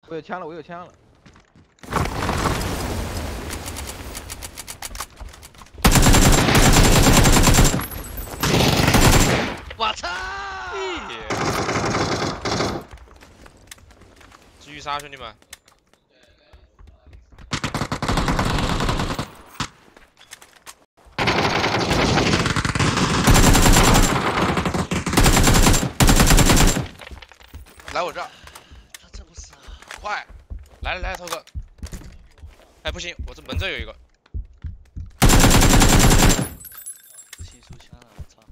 我有枪了，我有枪了。 我操！ 继续杀，兄弟们！ 来我这儿，他这不是快！ 来，涛哥！哎，不行，我这门这有一个。 新手枪了，我操！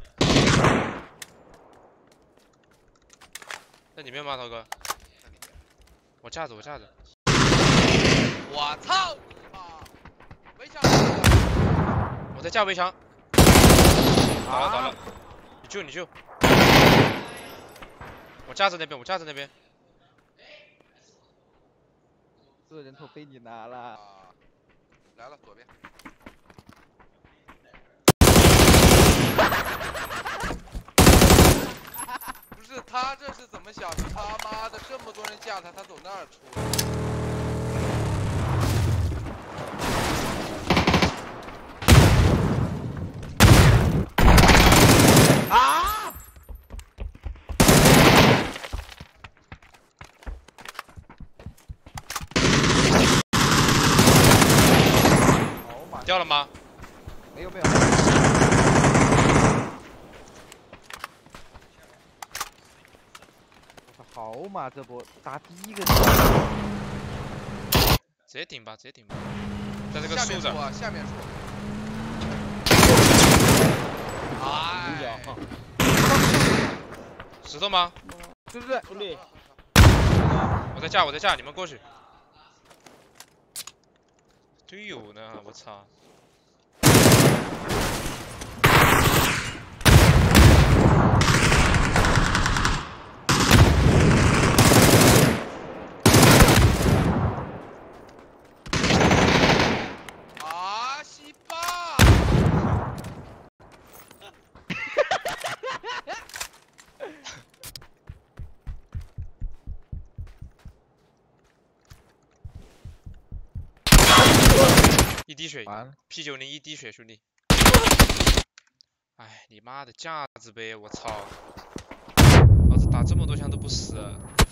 在里面吗，涛哥？ 在里面。 我架着。 我操你妈！围墙！ 我在架围墙。倒了！你救！我架着那边。 这人头被你拿了。 来了，左边。不是他这是怎么想的？他妈的，这么多人架他，他走那儿出。 啊！ 掉了吗？ 没有。我操，好嘛，这波打第一个。 直接顶吧，在这个树上。 下面树。哎。 石头吗？ 对。 我在架，你们过去。队友呢？我操！ 啊西巴！ 一滴水 ，P90一滴血，兄弟。哎，你妈的架子呗，我操！老子打这么多枪都不死。